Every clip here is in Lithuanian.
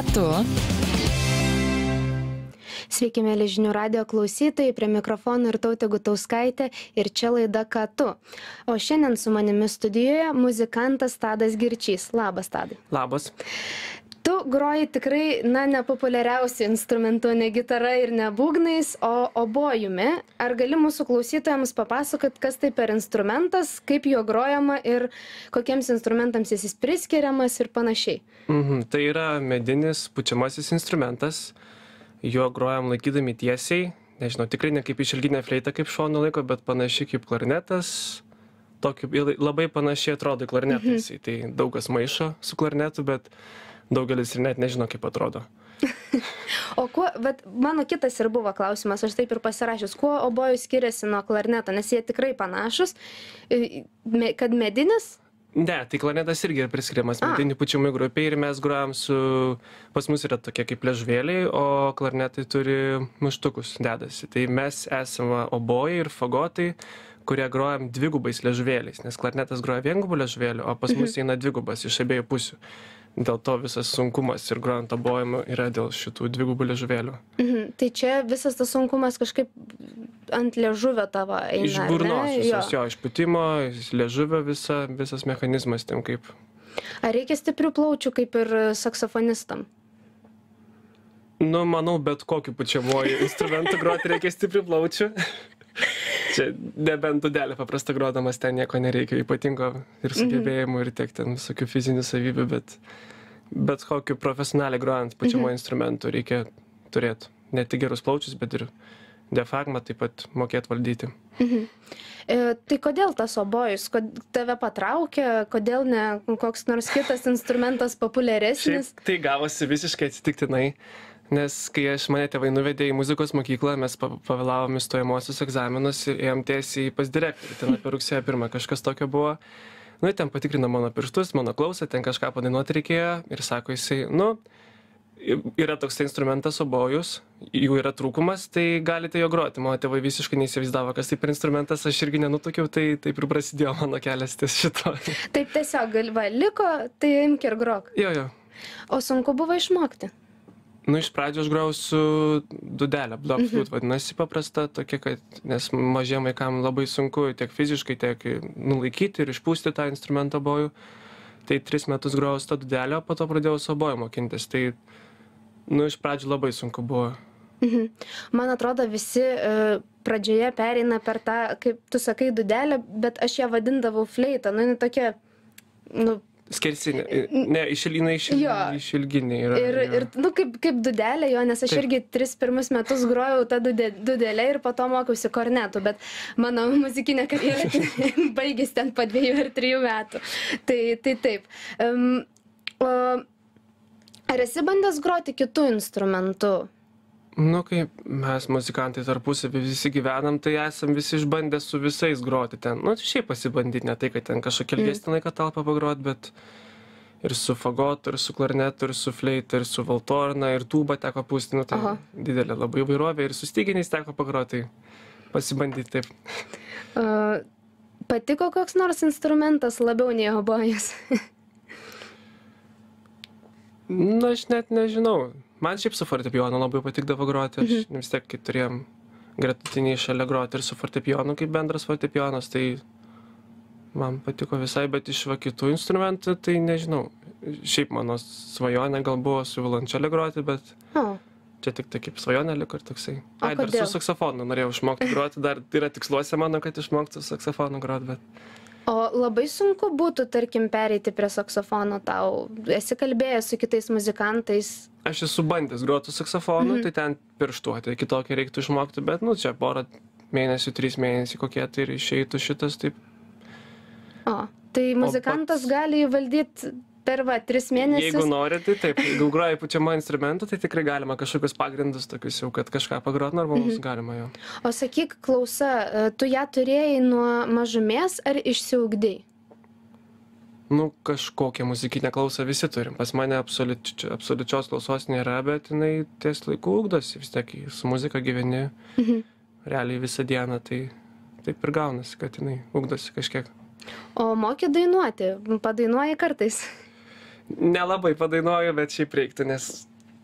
tu? Sveiki, mėly žinių radijo klausytojai, prie mikrofono Irtautė Gutauskaitė ir čia laida Ką tu. O šiandien su manimi studijoje muzikantas Tadas Girčys. Labas, Tadai. Labas. Tu groji tikrai, nepopuliariausiu instrumentu, ne gitara ir ne būgnais, o obojumi. Ar gali mūsų klausytojams papasakot, kas tai per instrumentas, kaip jo grojama ir kokiems instrumentams jis priskiriamas ir panašiai? Tai yra medinis pučiamasis instrumentas. Jo grojam laikydami tiesiai. Nežinau, tikrai ne kaip išilginė fleita, kaip šonu laiko, bet panašiai kaip klarnetas. Labai panašiai atrodo klarnetas. Tai daug kas maišo su klarnetu, bet daugelis ir net nežino, kaip atrodo. O bet mano kitas ir buvo klausimas, aš taip ir pasirašius, kuo obojus skiriasi nuo klarneto, nes jie tikrai panašus, kad medinis? Ne, tai klarnetas irgi yra priskiriamas medinių pučiamųjų grupiai ir mes grojam pas mus yra tokie kaip liežuvėliai, o klarnetai turi muštukus dedasi. Tai mes esame obojai ir fagotai, kurie grojam dvigubais liežuvėliais, nes klarnetas groja viengubu liežuvėliu, o pas mus eina dvigubas iš abiejų pusių. Dėl to visas sunkumas ir grojant obojimu yra dėl šitų dvigubų liežuvėlių. Tai čia visas tas sunkumas kažkaip ant liežuvio tavo eina, iš burnos visos, jo, išpūtimo, liežuvio visas mechanizmas ten kaip. Ar reikia stiprių plaučių kaip ir saksofonistam? Manau, bet kokiu pučiamuoju instrumentu groti reikia stiprių plaučių. Čia nebent dūdelę paprastą grodamas, ten nieko nereikia ypatingo ir sugebėjimų ir tiek ten visokių fizinių savybių, bet kokiu profesionaliai grojant pučiamuoju instrumentu reikia turėti ne tik gerus plaučius, bet ir diafragmą taip pat mokėti valdyti. Tai kodėl tas obojus? Tave patraukė? Kodėl ne koks nors kitas instrumentas populiaresnis? Tai gavosi visiškai atsitiktinai. Nes kai mane tėvai nuvedė į muzikos mokyklą, mes pavėlavom į stojamosius egzaminus ir ėjom tiesiai pas direktorių. Ten apie rugsėjo 1 kažkas tokio buvo. Ten patikrino mano pirštus, mano klausą, ten kažką padainuoti reikėjo. Ir sako jisai, yra toks instrumentas obojus, jų yra trūkumas, tai galite jo groti. Mano tėvai visiškai neįsivaizdavo, kas tai per instrumentas, aš irgi nenutukiau, tai taip ir prasidėjo mano kelias ties šito. Taip tiesiog liko, tai imk ir grok. Jo. O sunku buvo išmokti? Iš pradžio aš grojau su dūdelė, block flute vadinasi paprasta, tokia, nes mažiem vaikam labai sunku tiek fiziškai, tiek nulaikyti ir išpūsti tą instrumentą obojų. Tai 3 metus grojau su tą dūdelę, o po to pradėjau su oboju mokintis. Tai iš pradžio labai sunku buvo. Man atrodo, visi pradžioje pereina per tą, kaip tu sakai, dūdelę, bet aš ją vadindavau fleitą. Tokia, skersinė. Ne, išilginė yra. Ir kaip dūdelė jo, nes aš irgi 3 pirmus metus grojau tą dūdelę ir po to mokiausi kornetų, bet mano muzikinė karjera baigėsi ten po 2 ar 3 metų. Tai taip. Ar esi bandęs groti kitų instrumentų? Kaip mes muzikantai tarpusavy visi gyvenam, tai esam visi išbandę su visais groti ten. Šiaip pasibandyti, ne tai, kad ten kažkokį ilgesnį laiką talpą pagroti, bet ir su fagotu, ir su klarnetu, ir su fleita, ir su valtorna, ir tūba teko pūsti, tai didelė labai įvairovė, ir su styginiais teko pagroti, pasibandyti taip. Patiko koks nors instrumentas labiau nei obojus? Aš net nežinau. Man šiaip su fortepijonu labai patikdavo groti, aš vis tiek, kai turėjom gretutiniai šalia groti ir su fortepijonu kaip bendras fortepijonas, tai man patiko visai, bet iš kitų instrumentų, tai nežinau. Šiaip mano svajonė gal buvo su violončele groti, bet čia tik tai kaip svajonė liko ir toksai. Dar su saksofonu norėjau išmokti groti, dar yra tiksluose mano, kad išmokti su saksofonu groti, bet... O labai sunku būtų, tarkim, pereiti prie saksofono tau. Esi kalbėjęs su kitais muzikantais? Aš esu bandęs groti su saksofonu, tai ten pirštuoti, kitokį reiktų išmokti, bet čia porą mėnesių, 3 mėnesių kokie tai ir išeitų šitas taip. Tai muzikantas gali įvaldyti per 3 mėnesius? Jeigu nori, tai taip. Jeigu groji pučiamą instrumentą, tai tikrai galima kažkokius pagrindus tokius jau, kad kažką pagroti normalus galima jo. O sakyk, klausa, tu ją turėjai nuo mažumės ar išsiugdei? Kažkokią muzikinę klausą visi turim. Pas mane absoliučios klausos nėra, bet jinai ties laiku ugdosi. Vis tiek su muzika gyveni realiai visą dieną, tai taip ir gaunasi, kad jinai ugdosi kažkiek. O moki dainuoti? Padainuoji kartais? Nelabai padainuoju, bet šiaip reiktų, nes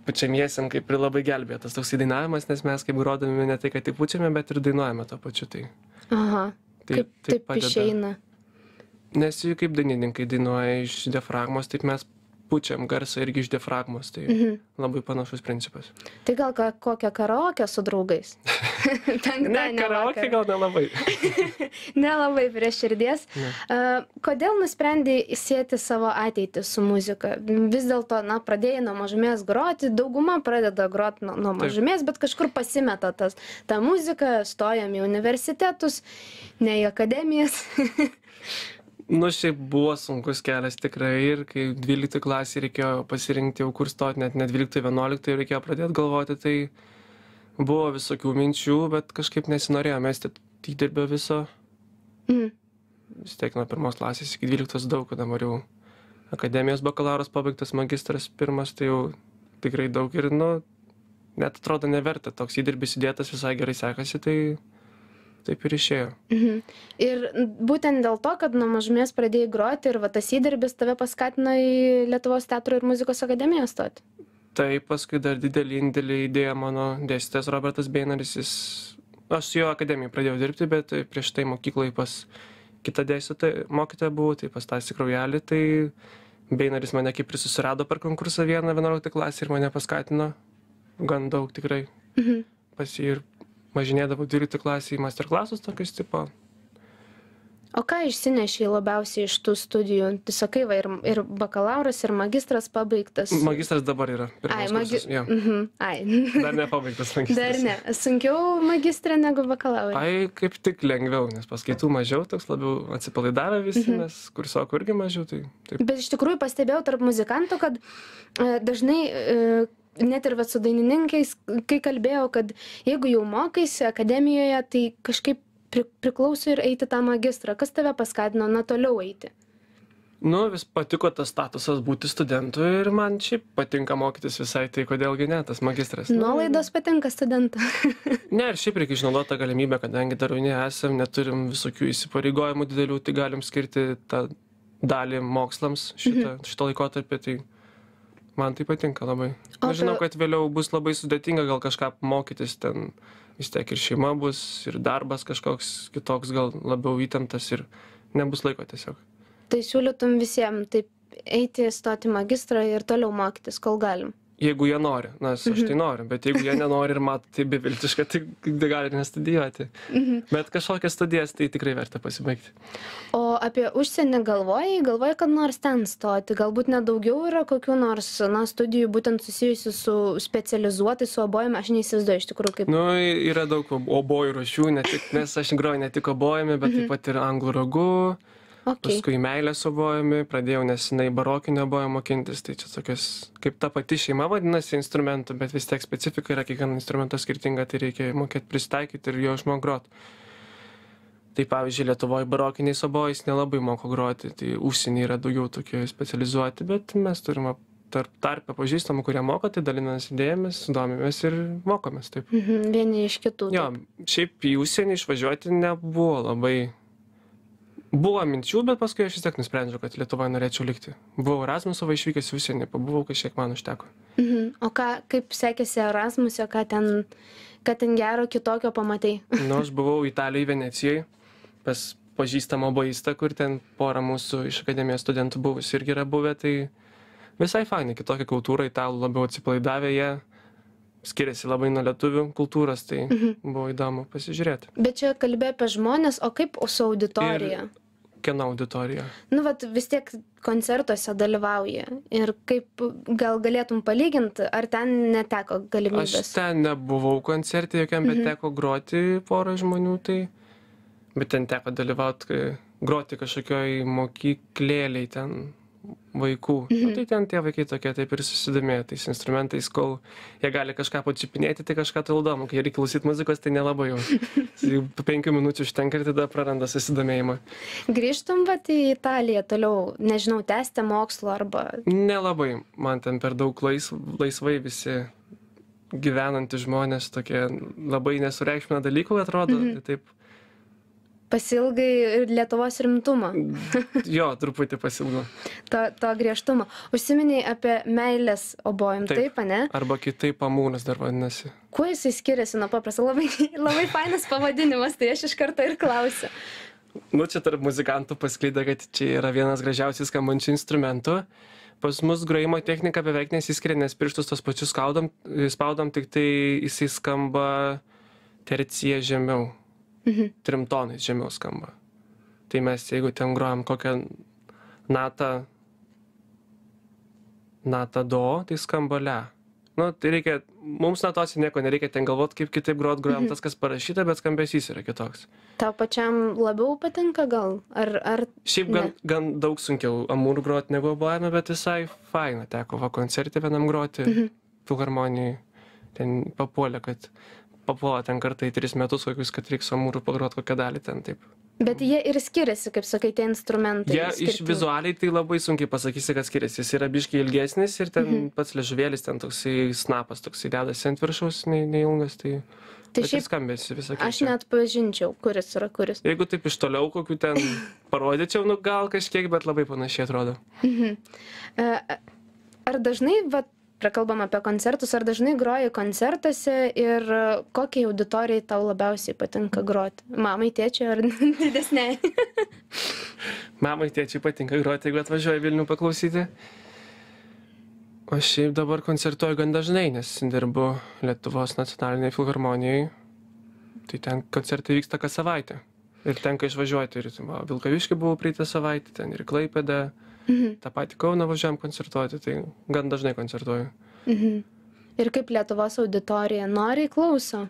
pučiamiesiem kaip ir labai gelbėjo tas toks dainavimas, nes mes kaip grodami ne tai, kad tik pučiame, bet ir dainuojame to pačiu. Tai, Aha, kaip taip padeda. išeina. Nes kaip dainininkai dainuoja iš diafragmos, taip mes pučiam garsą irgi iš diafragmos, tai labai panašus principas. Tai gal kokią karaokę su draugais? Ne, karaokę gal nelabai. Nelabai prie širdies. Kodėl nusprendei sieti savo ateitį su muzika? Vis dėlto, pradėjai nuo mažumės groti, dauguma pradeda groti nuo mažumės, bet kažkur pasimeta ta muzika, stojam į universitetus, ne į akademijas. Šiaip buvo sunkus kelias tikrai ir kai 12 klasį reikėjo pasirinkti jau kur stoti, net 12-11 reikėjo pradėti galvoti, tai buvo visokių minčių, bet kažkaip nesinorėjo mesti įdirbio viso. Vis tiek nuo 1 klasės iki 12 daug, dabar jau akademijos bakalauras pabaigtas, magistras 1, tai jau tikrai daug ir, net atrodo neverta, toks įdirbis įdėtas visai gerai sekasi, tai taip ir išėjo. Ir būtent dėl to, kad nuo mažumės pradėjai groti ir tas įdirbis tave paskatino į Lietuvos teatro ir muzikos akademiją stoti? Taip, paskui dar didelį indėlį įdėjo mano dėstytojas Robertas Beinaris. Aš su jo akademijai pradėjau dirbti, bet prieš tai mokyklai pas kitą mokytoją buvau, tai pas Stasį Kraujelį, tai Beinaris mane kaip ir susirado per konkursą 11 klasę ir mane paskatino gan daug tikrai pas jį ir važinėdavau 12 klasį į masterklasus tokius tipo. O ką išsinešiai labiausiai iš tų studijų? Tu sakai, ir bakalauras, ir magistras pabaigtas. Magistras dabar yra. Dar nepabaigtas magistras. Dar ne. Sunkiau magistrė negu bakalaurė? Kaip tik lengviau, nes paskaitų mažiau, toks labiau atsipalaidavę visi, nes kursokų irgi mažiau. Tai taip. Bet iš tikrųjų pastebėjau tarp muzikantų, kad dažnai net ir su dainininkais, kai kalbėjau, kad jeigu jau mokaisi akademijoje, tai kažkaip priklauso ir eiti tą magistrą. Kas tave paskatino toliau eiti? Vis patiko tas statusas būti studentu ir man šiaip patinka mokytis visai, tai kodėlgi ne, tas magistras. Nuolaidos patinka studentų. Ne, ir šiaip reikia išnaudoti tą galimybę, kadangi dar jauni esam, neturim visokių įsipareigojimų didelių, tai galim skirti tą dalį mokslams šito laikotarpį, tai man tai patinka labai. Aš žinau, kad vėliau bus labai sudėtinga gal kažką mokytis ten, vis tiek ir šeima bus, ir darbas kažkoks kitoks, gal labiau įtemptas ir nebus laiko tiesiog. Tai siūlytum visiems taip eiti, stoti magistrą ir toliau mokytis, kol galim? Jeigu jie nori, nes aš tai noriu, bet jeigu jie nenori ir mato tai beviltiška, tai gali nestudijuoti. Bet kažkokias studijas tai tikrai verta pasibaigti. O apie užsienį galvojai, kad nors ten stoti? Galbūt nedaugiau yra kokių nors studijų būtent susijusių su specializuotai, su obojumi? Aš neįsivaizduoju iš tikrųjų kaip. Yra daug obojų rūšių, nes aš groju ne tik obojumi, bet taip pat ir anglų ragu. Paskui meilę su obojumi, pradėjau nesenai barokinio obojo mokintis, tai čia tokios, kaip ta pati šeima vadinasi instrumentų, bet vis tiek specifika yra kiekvieno instrumento skirtinga, tai reikia mokėti pristaikyti ir jo išmok groti. Tai pavyzdžiui, Lietuvoje barokiniais obojais nelabai moko groti, tai užsienį yra daugiau tokie specializuoti, bet mes turime tarpę pažįstamų, kurie moko, tai dalinamės idėjomis, domimės ir mokomės. Taip. Vieni iš kitų. Jo, šiaip į užsienį išvažiuoti nebuvo labai. Buvo minčių, bet paskui aš vis tiek nusprendžiau, kad Lietuvoje norėčiau likti. Buvau Erasmusovą išvykęs į užsienį, pabuvau, kažkiek man užteko. O kaip sekėsi Erasmuse, ką ten gero kitokio pamatai? Aš buvau Italijoje, Venecijoje, pas pažįstamą oboistą, kur ten porą mūsų iš akademijos studentų buvus irgi yra buvę, tai visai fainai, kitokia kultūra, italų labiau atsipalaidavę jie. Skiriasi labai nuo lietuvių kultūros, tai buvo įdomu pasižiūrėti. Bet čia kalbė apie žmonės, o kaip su auditorija? Kieno auditorija? Vis tiek koncertuose dalyvauja. Ir kaip gal galėtum palyginti, ar ten neteko galimybės? Aš ten nebuvau koncerte jokiam, bet teko groti porą žmonių, tai... Bet ten teko dalyvauti, groti kažkokioj mokyklėliai ten vaikų. Tai ten tie vaikai tokie taip ir susidomėjo tais instrumentais, kol jie gali kažką pačiupinėti, tai kažką tai įdomu. Kai reikia klausyti muzikos, tai nelabai jau. 5 minučių užtenka ir tada praranda susidomėjimą. Grįžtum į Italiją toliau, nežinau, tęsti mokslo arba... Nelabai. Man ten per daug laisvai visi gyvenantys žmonės tokie labai nesureikšmina dalykų, atrodo. Tai taip Pasilgai ir Lietuvos rimtumo. Jo, truputį pasilgau. To griežtumo. Užsiminiai apie meilės obojum, taip, ne? Arba kitaip Amūras dar vadinasi. Kuo jisai skiriasi nuo paprasto? Labai fainas pavadinimas, tai aš iš karto ir klausiu. Nu, čia tarp muzikantų paskleidė, kad čia yra vienas gražiausiai skambančių instrumentų. Pas mus grojimo technika beveik nesiskiria, nes pirštus tos pačius spaudom, tik tai jisai skamba tercija žemiau. Trim tonais žemiau skamba. Tai mes, jeigu ten grojam kokią natą do, tai skamba le. Nu, tai reikia, mums natose nieko nereikia ten galvot, kaip kitaip grojam tas, kas parašyta, bet skambesys yra kitoks. Tau pačiam labiau patinka gal? Ar Šiaip gan daug sunkiau Amūrų groti negu obojame, bet visai faina. Teko va koncerte vienam groti, filharmonijai. Ten papuolė ten kartą į 3 metus kokius, kad reiks Amūrų pagroti kokią dalį ten taip. Bet jie ir skiriasi, kaip sakai, tie instrumentai. Jie iš vizualiai tai labai sunkiai pasakysi, kad skiriasi. Jis yra biškiai ilgesnis ir ten pats liežuvėlis, ten toksai snapas, toksai dedasi ant viršaus, neilgas, tai šiaip skambėsi visą kitą. Aš net pažinčiau, kuris yra kuris. Jeigu taip iš toliau kokių ten parodyčiau, nu gal kažkiek, bet labai panašiai atrodo. Ar dažnai, prakalbam apie koncertus, ar dažnai groji koncertuose ir kokiai auditorijai tau labiausiai patinka groti? Mamai, tėčiai ar didesniai? Mamai, tėčiai patinka groti, jeigu atvažiuoja Vilnių paklausyti. O šiaip dabar koncertuoju gan dažnai, nes dirbu Lietuvos nacionaliniai filharmonijai. Tai ten koncertai vyksta kas savaitę. Ir tenka išvažiuoti. Ir Vilkavišky buvau praeitą savaitę, ten ir Klaipėdą. Ta patį Kauną važiuojam koncertuoti, tai gan dažnai koncertuoju. Ir kaip Lietuvos auditorija noriai klauso?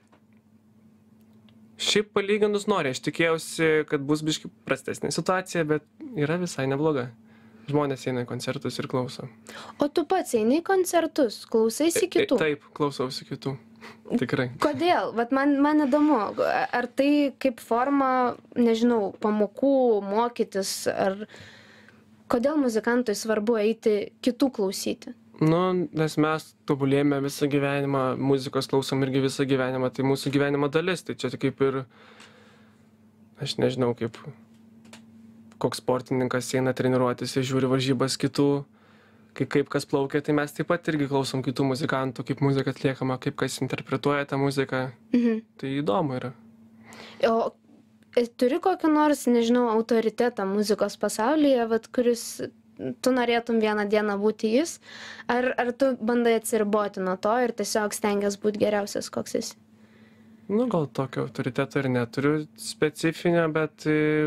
Šiaip palyginus noriai, aš tikėjausi, kad bus biški prastesnė situacija, bet yra visai nebloga. Žmonės eina į koncertus ir klauso. O tu pats eini į koncertus, klausaisi kitų? Taip, klausausi kitų. Tikrai. Kodėl? Vat man įdomu, ar tai kaip forma, nežinau, pamokų, mokytis, ar kodėl muzikantui svarbu eiti kitų klausyti? Nu, nes mes tobulėjame visą gyvenimą, muzikos klausom irgi visą gyvenimą, tai mūsų gyvenimo dalis, tai čia kaip ir, aš nežinau, kaip koks sportininkas eina treniruotis ir žiūri varžybas kitų, kaip kas plaukia, tai mes taip pat irgi klausom kitų muzikantų, kaip muzika atliekama, kaip kas interpretuoja tą muziką, tai įdomu yra. O turi kokį nors, nežinau, autoritetą muzikos pasaulyje, kuris tu norėtum vieną dieną būti jis, ar tu bandai atsiriboti nuo to ir tiesiog stengiasi būti geriausias, koks jis? Nu, gal tokio autoriteto ir neturiu specifinio, bet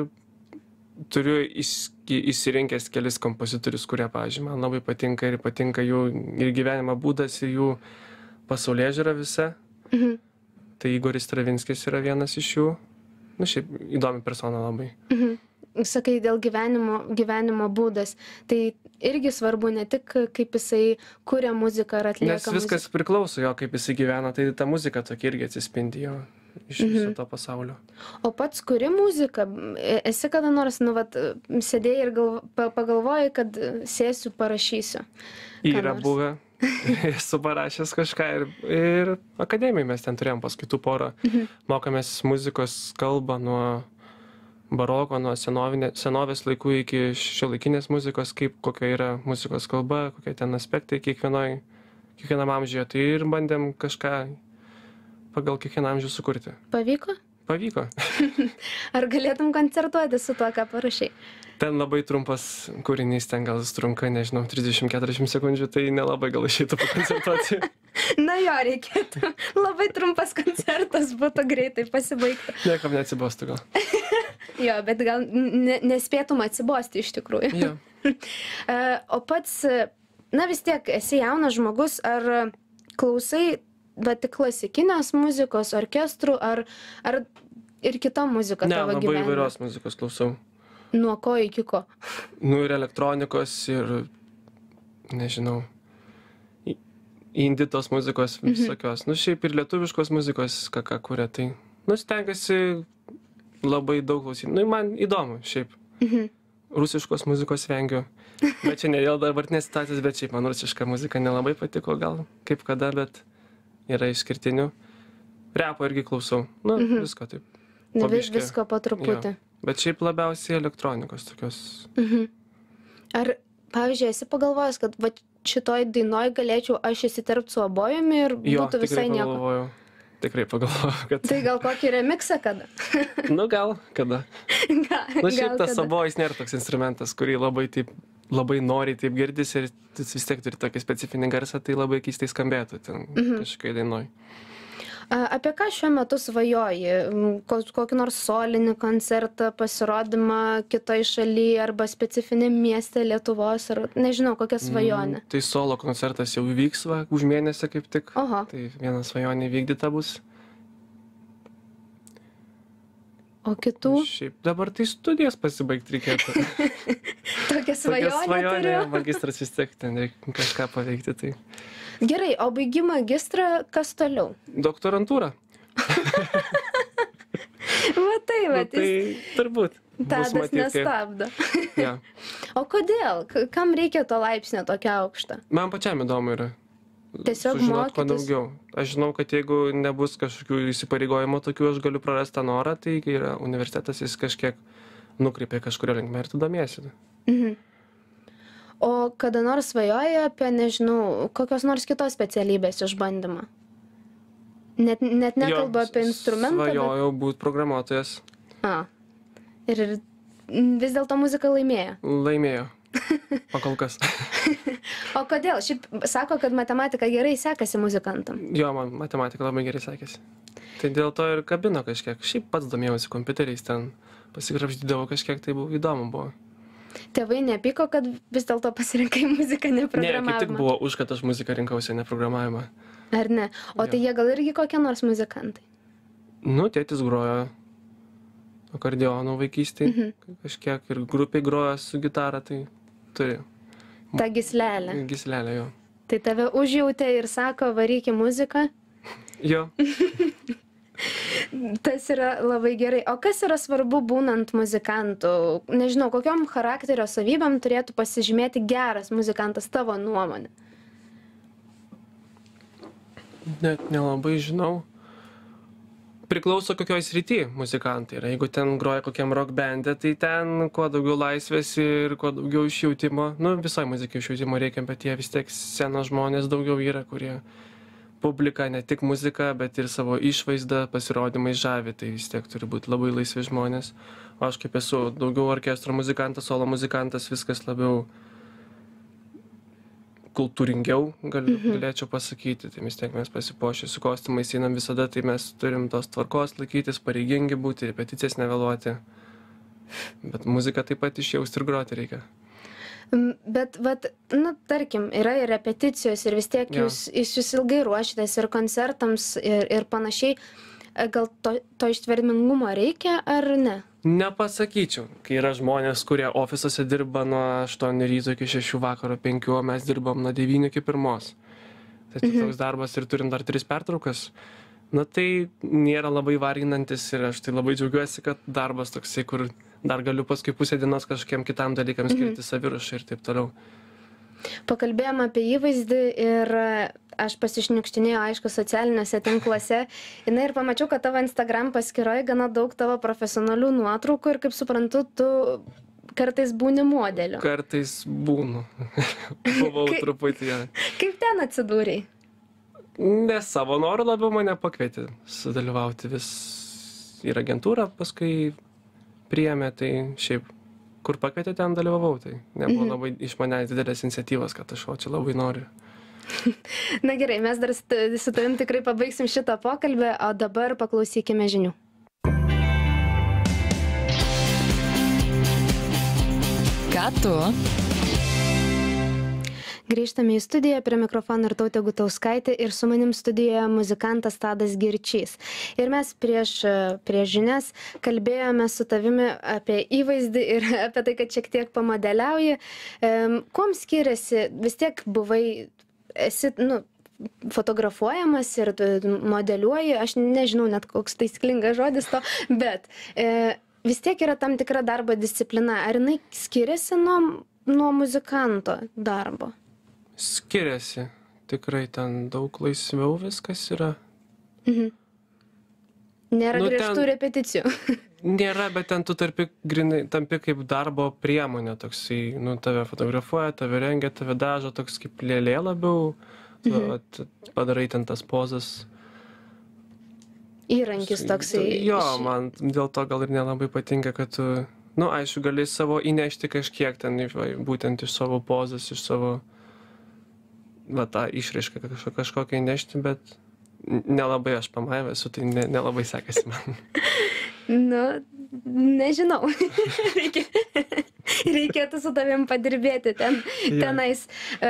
turiu įsirinkęs kelis kompozitorius, kurie, pavyzdžiui, man labai patinka ir patinka jų ir gyvenimo būdas, ir jų pasaulėžiūra visa. Tai Igoris Stravinskis yra vienas iš jų. Nu, šiaip įdomi persona labai. Sakai, dėl gyvenimo būdas. Tai irgi svarbu ne tik, kaip jisai kuria muziką ar atlieka muziką. Nes viskas priklauso jo, kaip jisai gyvena, tai ta muzika tokia irgi atsispindi jo iš viso to pasaulio. O pats kuri muziką? Esi kada nors, sėdėjai ir pagalvojai, kad sėsiu, parašysiu? Yra buvę. Esu parašęs kažką ir akademijai mes ten turėjom paskaitų porą. Mokomės muzikos kalbą nuo baroko, nuo senovės laikų iki šiuolaikinės muzikos, kokia yra muzikos kalba, kokie ten aspektai kiekvienam amžiuje. Tai ir bandėm kažką pagal kiekvieną amžių sukurti. Pavyko? Pavyko. Ar galėtum koncertuoti su tuo, ką parašai? Ten labai trumpas kūrinys, ten gal trunka, nežinau, 30-40 sekundžių, tai nelabai gal išeitų pakoncertuoti. Na jo, reikėtų. Labai trumpas koncertas būtų greitai pasibaigti. Niekam neatsibostų gal. Jo, bet gal nespėtum atsibosti iš tikrųjų. Jo. O pats, vis tiek, esi jaunas žmogus, ar klausai tik klasikinės muzikos, orkestrų, ar ir kita muzika tavo gyvenime? Ne, labai įvairios muzikos klausau. Nuo ko iki ko? Nu, ir elektronikos, ir, nežinau, inditos muzikos visokios. Nu, šiaip ir lietuviškos muzikos, ką kuria, tai, stengiasi labai daug klausyti. Nu, man įdomu, šiaip. Rusiškos muzikos vengiu. Bet čia ne dėl dabartinės situacijos, bet šiaip man rusiška muzika nelabai patiko, gal kaip kada, bet yra išskirtinių. Repo irgi klausau. Nu, visko taip. Visko po truputį. Bet šiaip labiausiai elektronikos tokios. Ar, pavyzdžiui, esi pagalvojęs, kad va, šitoj dainoj galėčiau aš įsiterpti su obojumi ir būtų visai nieko? Tikrai pagalvojau, kad... Tai gal kokį remixą kada? Nu, gal kada. Šiaip tas kada. obojus nėra toks instrumentas, kurį labai noriai taip girdis ir jis vis tiek turi tokį specifinį garsą, tai labai keistai skambėtų ten kažkokiai dainoj. Apie ką šiuo metu svajoji? Kokį nors solinį koncertą, pasirodymą kitoj šalyje arba specifinį miestą Lietuvos, ar nežinau, kokia svajonė? Tai solo koncertas jau vyks už mėnesį kaip tik. Oho. Tai viena svajonė vykdyta bus. O kitų? Šiaip dabar tai studijas pasibaigti reikėtų. Tokia svajonė turiu. Magistras vis tiek ten reikia kažką paveikti. Tai... Gerai, o baigi magistrą, kas toliau? Doktorantūra. Tai turbūt. Tadas nestabdo. Ja. O kodėl? Kam reikia to laipsnio tokia aukšta? Man pačiam įdomu yra. Tiesiog sužinot kuo mokytis. daugiau. Aš žinau, kad jeigu nebus kažkokių įsipareigojimų tokių, aš galiu prarasti tą norą, tai kai yra universitetas, jis kažkiek nukreipia kažkurio linkme ir tu domiesi. O kada nors svajoji apie, nežinau, kokios nors kitos specialybės išbandymą? Net nekalbu apie instrumentą. Svajojau būti programuotojas. Ir vis dėlto muzika laimėjo. Laimėjo. Pakol kas. O kodėl? Šiaip sako, kad matematika gerai sekasi muzikantam. Jo, man matematika labai gerai sekėsi. Tai dėl to ir kabino kažkiek. Šiaip pats domėjausi kompiuteriais, ten pasikrapštydavau kažkiek, tai įdomu buvo. Tėvai nepyko, kad vis dėlto pasirinkai muziką, ne programavimą? Ne, kaip tik buvo už, kad aš muziką rinkausi, ne programavimą. Ar ne? O tai jie gal irgi kokie nors muzikantai? Nu, tėtis grojo akordeonų vaikystėj, kažkiek ir grupiai grojo su gitara, tai turi. Ta gyslelė. Gyslelė, jo. Tai tave užjautė ir sako, varyk į muziką? Jo. Tas yra labai gerai. O kas yra svarbu būnant muzikantu? Nežinau, kokiom charakterio savybėm turėtų pasižymėti geras muzikantas tavo nuomonė? Net nelabai žinau. Priklauso kokioj srity muzikantai yra. Jeigu ten groja kokiam rock bande, tai ten kuo daugiau laisvės ir kuo daugiau išjautimo. Nu, visai muzikai išjautimo reikia, bet jie vis tiek scenos žmonės daugiau yra, kurie publiką, ne tik muziką, bet ir savo išvaizdą, pasirodymai žavi. Tai vis tiek turi būti labai laisvi žmonės. O aš kaip esu daugiau orkestro muzikantas, solo muzikantas, viskas labiau kultūringiau, galėčiau pasakyti. Tai vis tiek mes pasipuošę su kostiumais einam visada, tai mes turim tos tvarkos laikytis, pareigingi būti, repeticijas nevėluoti. Bet muziką taip pat išjausti ir groti reikia. Bet, nu, tarkim, yra ir repeticijos ir vis tiek jūs ilgai ruošitės ir koncertams ir panašiai. Gal to ištvermingumo reikia ar ne? Nepasakyčiau. Kai yra žmonės, kurie ofisuose dirba nuo 8 ryto iki 6 vakaro 5, o mes dirbam nuo 9 iki 1. Tai toks darbas ir turim dar 3 pertraukas. Na tai nėra labai varginantis ir aš tai labai džiaugiuosi, kad darbas toksai, kur dar galiu paskui pusę dienos kažkokiem kitam dalykam skirti saviruošą ir taip toliau. Pakalbėjom apie įvaizdį ir aš pasišniukštinėjau, aišku, socialiniuose tinkluose. Ir pamačiau, kad tavo Instagram paskyroje gana daug tavo profesionalių nuotraukų ir, kaip suprantu, tu kartais būni modeliu. Kartais būnu. Buvau truputį. Kaip ten atsidūrei? Ne savo norų, labiau mane pakvietė sudalyvauti vis ir agentūrą, paskui priėmė, tai šiaip kur pakvietė, ten dalyvavau, tai nebuvo labai iš manęs didelės iniciatyvos, kad aš čia labai noriu. Na gerai, mes dar su tavim tikrai pabaigsim šitą pokalbį, o dabar paklausykime žinių. Ką tu? Grįžtame į studiją, prie mikrofono ir Tautė Gutauskaitė ir su manim studijoje muzikantas Tadas Girčys. Ir mes prieš žinias kalbėjome su tavimi apie įvaizdį ir apie tai, kad šiek tiek pamodeliauji. Kuom skiriasi, vis tiek esi fotografuojamas ir modeliuoji, aš nežinau net koks taisyklingas žodis to, bet vis tiek yra tam tikra darbo disciplina. Ar jinai skiriasi nuo muzikanto darbo? Skiriasi. Tikrai ten daug laisviau viskas yra. Nėra Nu, griežtų repeticijų. Nėra, bet ten tu tampi kaip darbo priemonė toksai, nu, tave fotografuoja, tave rengia, tave dažo, toks kaip lėlė labiau, tu padarai ten tas pozas. Įrankis toksai. Jo, man dėl to gal ir nelabai patinka, kad tu, nu, aišku, gali savo įnešti kažkiek ten, būtent iš savo pozas, iš savo, va, tą išraišką kažkokią įnešti, bet nelabai aš pamavęs, tai nelabai sekasi man. Nu, nežinau. Reikėtų su tavim padirbėti tenais.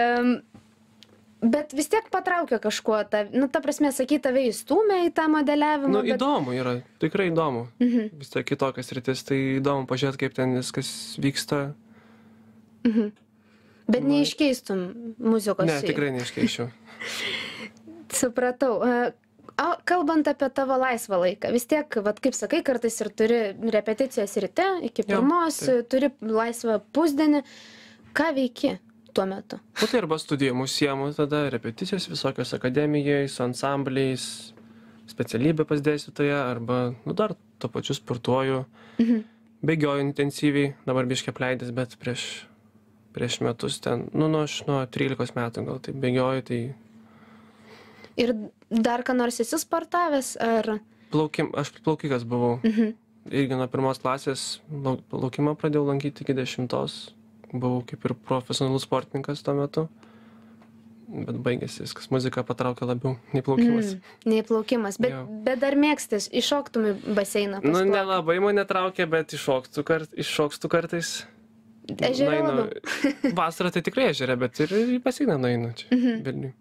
Bet vis tiek patraukia kažkuo, ta prasme, sakai, tave įstūmė į tą modeliavimą. Nu, įdomu yra, tikrai įdomu. Vis tiek kitokias rytis, tai įdomu pažiūrėti, kaip ten viskas vyksta. Bet neiškeistum muzikos. Ne, tikrai neiškeisčiau. Supratau. O kalbant apie tavo laisvą laiką, vis tiek, vat, kaip sakai, kartais ir turi repeticijas ryte, iki pirmos, turi laisvą pusdienį. Ką veiki tuo metu? O tai arba studijuoju užsiemu, tada repeticijos visokios akademijoje, su ansambliais, specialybė pas dėstytoją, arba, nu, dar tuo pačiu sportuoju, bėgioju intensyviai, dabar biškį apleidęs, bet prieš metus ten, nu, nuo 13 metų gal tai bėgioju, tai... Ir dar ką nors esi sportavęs, ar... Aš plaukikas buvau. Irgi nuo 1 klasės plaukimą pradėjau lankyti iki 10. Buvau kaip ir profesionalus sportininkas tuo metu. Bet baigėsi viskas. Muzika patraukė labiau nei plaukimas. Nei plaukimas. Bet dar mėgstis, iššoktum į baseiną. Nu, nelabai mane traukė, bet iššokstu kartais. Ežere labiau. Vasarą tai tikrai ežere, bet ir į baseiną nueinu čia. Vilniui.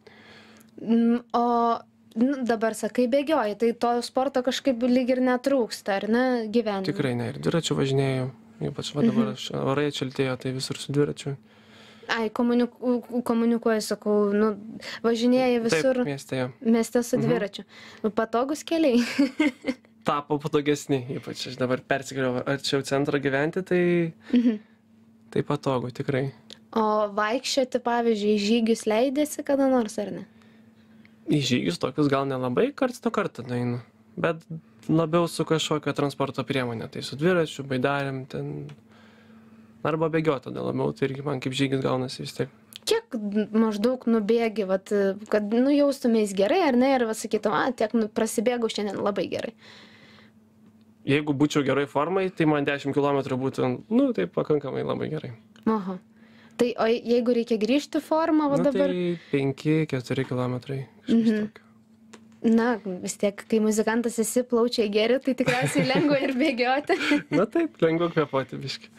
O dabar sakai bėgioji, tai to sporto kažkaip lyg ir netrūksta, ar ne, gyvenime? Tikrai ne, ir dviračiu važinėjau, ypač dabar orai atšiltėjo, tai visur su dviračiu. Ai, komunikuoju, sakau, nu, važinėjai visur. Taip, mieste, jo. Mieste su dviračiu. Patogus keliai. Tapo patogesni, ypač aš dabar persikėliau arčiau centro gyventi, tai patogu, tikrai. O vaikščioti, pavyzdžiui, žygius leidėsi kada nors, ar ne? Į žygius tokius gal nelabai karts nuo karto nueinu, bet labiau su kažkokia transporto priemonė, tai su dviračiu, baidarėm ten, arba bėgioti tada labiau, tai irgi man kaip žygis gaunasi vis tiek. Kiek maždaug nubėgi, vat, kad jaustumės gerai, ar ne, ir sakytum, tiek prasibėgau šiandien labai gerai? Jeigu būčiau gerai formai, tai man 10 km būtų, nu, tai pakankamai labai gerai. Oho. Tai o jeigu reikia grįžti formą, o dabar... Tai 5-4 kilometrai. Na, vis tiek, kai muzikantas esi, plaučiai geri, tai tikriausiai lengva ir bėgioti. Na taip, lengva kvėpuoti biškį.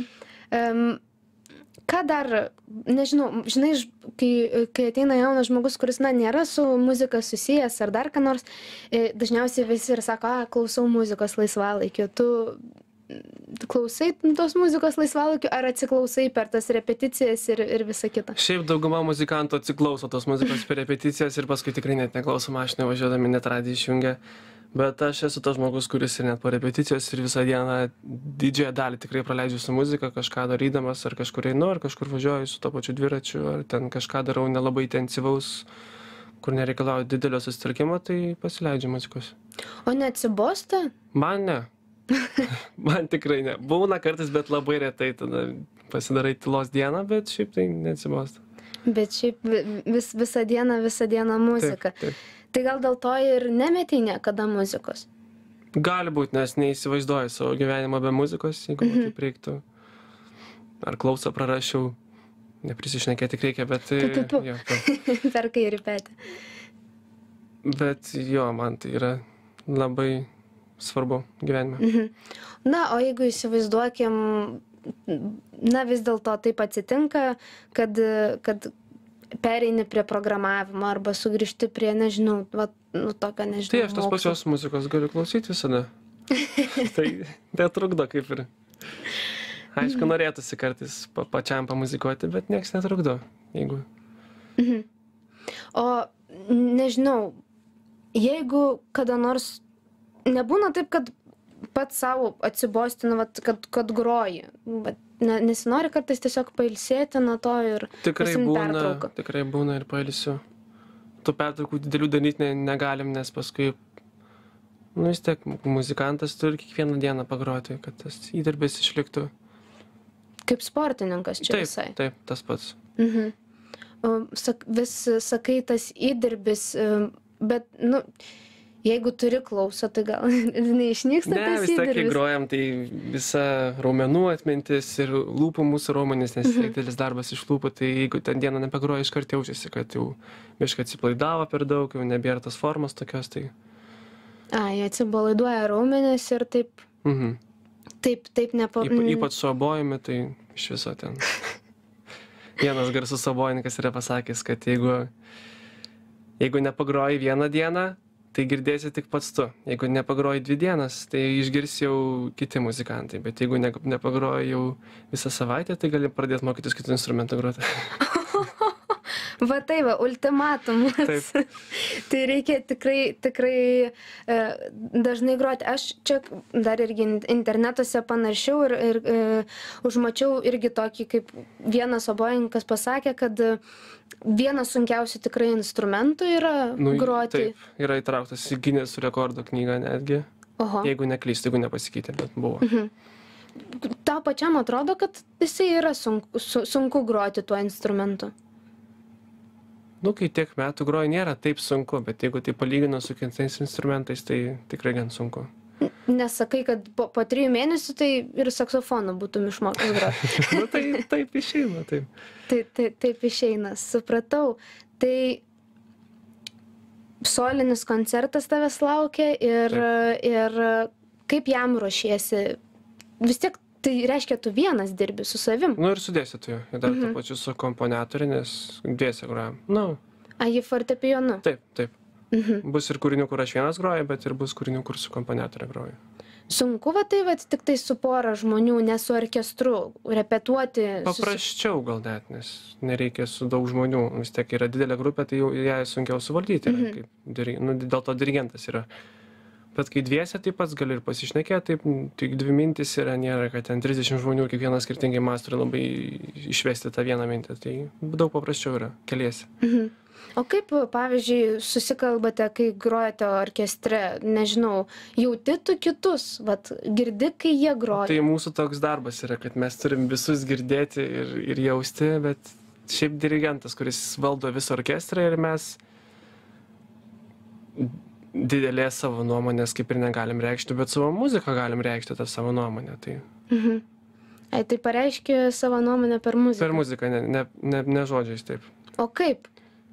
Ką dar, nežinau, žinai, kai ateina jaunas žmogus, kuris, nėra su muzika susijęs ar dar ką nors, dažniausiai visi ir sako, klausau muzikos laisvalaikiu. Tu klausai tos muzikos laisvalaikiu, ar atsiklausai per tas repeticijas ir visą kitą? Šiaip dauguma muzikantų atsiklauso tos muzikos per repeticijas ir paskui tikrai net neklauso mašinai važiuodami, net radiją išjungia. Bet aš esu tas žmogus, kuris ir net po repeticijos ir visą dieną didžiąją dalį tikrai praleidžiu su muzika, kažką darydamas, ar kažkur einu, ar kažkur važiuoju su to pačiu dviračiu, ar ten kažką darau nelabai intensyvaus, kur nereikalauja didelio susitelkimo, tai pasileidžiu muzikos. O neatsibosta? Man ne. Man tikrai ne. Būna kartais, bet labai retai tada pasidarai tylos dieną, bet šiaip tai neatsibosta. Bet šiaip visą dieną muzika. Taip. Tai gal dėl to ir nemetei niekada muzikos? Gali būti, nes neįsivaizduoju savo gyvenimą be muzikos, jeigu taip reiktų. Ar klausą prarašiau, neprisišnekėti tik reikia, bet... Per kairį petį. Bet jo, man tai yra labai svarbu gyvenime. Na, o jeigu įsivaizduokim, vis dėlto taip atsitinka, kad pereini prie programavimo arba sugrįžti prie, nežinau, tokio, nežinau. Tai aš tos pačios muzikos galiu klausyti visada. Tai netrukdo kaip ir. Aišku, norėtųsi kartais pačiam pamuzikuoti, bet nieks netrukdo, jeigu. O nežinau, jeigu kada nors nebūna taip, kad pats savo atsibosti, kad groji. Nesinori kartais tiesiog pailsėti nuo to ir pasiimti pertrauką. Tikrai būna ir pailsiu. Tų pertraukų didelių daryti negalim, nes paskui Nu, vis tiek muzikantas turi kiekvieną dieną pagroti, kad tas įdirbis išliktų. Kaip sportininkas čia Taip, visai. taip, tas pats. Vis sakai tas įdirbis, bet, nu, jeigu turi klausą, tai gal neišnyksta Ne, tas vis tiek, kai įdirbis. grojam, tai visa raumenų atmintis ir lūpų mūsų raumenys, nes didelis darbas iš lūpų, tai jeigu ten dieną nepagroji, iškart jaučiasi, kad jau biškai atsipalaidavo per daug, jau nebėra tos formos tokios, tai... Ai, atsipalaiduoja raumenis ir taip Ypač su obojumi, tai iš viso ten. Vienas garsus obojininkas yra pasakęs, kad jeigu nepagroji vieną dieną, tai girdėsi tik pats tu. Jeigu nepagroji 2 dienas, tai išgirs jau kiti muzikantai. Bet jeigu nepagroji jau visą savaitę, tai gali pradėti mokytis kitų instrumentų groti. Va tai va, ultimatumas. Taip. Tai reikia tikrai dažnai groti. Aš čia dar irgi internetuose panaršiau ir užmačiau irgi tokį, kaip vienas obojininkas pasakė, kad vienas sunkiausių tikrai instrumentų yra groti. Taip, yra įtrauktas į Guinness rekordų knygą netgi. Oho. Jeigu neklystu, jeigu nepasikeitė, bet buvo. Tau pačiam atrodo, kad jisai yra sunku groti tuo instrumentu? Nu, kai tiek metų groji, nėra taip sunku, bet jeigu tai palyginu su kitais instrumentais, tai tikrai gan sunku. Nesakai, kad po 3 mėnesių tai ir saksofoną būtum išmokęs groti. Nu, tai taip išeina, taip. Taip išeina, supratau. Tai solinis koncertas tavęs laukia ir kaip jam ruošiesi? Vis tiek tai reiškia, tu vienas dirbi su savim. Nu ir su dėstytoju, ir dar to pačiu su komponatoriu, nes dviese grojam. Nu. A, jį fortepijonu? Taip. Bus ir kūrinių, kur aš vienas groju, bet ir bus kūrinių, kur su komponatoriu groju. Sunku, tik tai su pora žmonių, ne su orkestru, repetuoti. Paprasčiau gal net, nes nereikia su daug žmonių. Vis tiek yra didelė grupė, tai jau ją sunkiau suvaldyti. Dėl to dirigentas yra. Bet kai dviese, tai pats gali ir pasišnekėti, tik 2 mintys yra, nėra, kad ten 30 žmonių, kiekvienas skirtingai mąsto ir labai išvesti tą vieną mintį. Tai daug paprasčiau yra, keliesi. O kaip, pavyzdžiui, susikalbate, kai grojate orkestre, nežinau, jauti tu kitus, girdi, kai jie groja? Tai mūsų toks darbas yra, kad mes turim visus girdėti ir jausti, bet šiaip dirigentas, kuris valdo visą orkestrą ir mes didelės savo nuomonės kaip ir negalim reikšti, bet savo muziką galim reikšti tą savo nuomonę. Tai pareiškia savo nuomonę per muziką? Per muziką, ne žodžiais, taip. O kaip?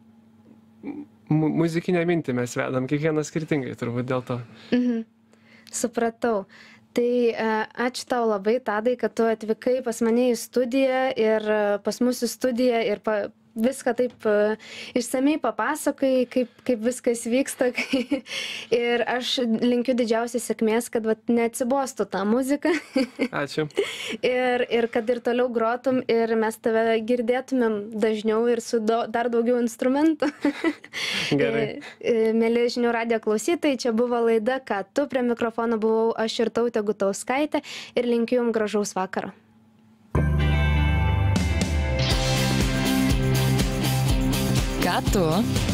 Muzikinę mintį mes vedam, kiekvienas skirtingai turbūt dėl to. Supratau. Tai ačiū tau labai, Tadai, kad tu atvykai pas mane į studiją ir pas mus į studiją ir viską taip išsamei papasakai, kaip viskas vyksta. Ir aš linkiu didžiausios sėkmės, kad neatsibostų tą muziką. Ačiū. Ir kad ir toliau grotum ir mes tave girdėtumėm dažniau ir su dar daugiau instrumentų. Gerai. Mėly žinių radijo klausytojai, čia buvo laida Ką tu, prie mikrofono buvau aš Irtautė Gutauskaitė ir linkiu jums gražaus vakaro. Ką tu?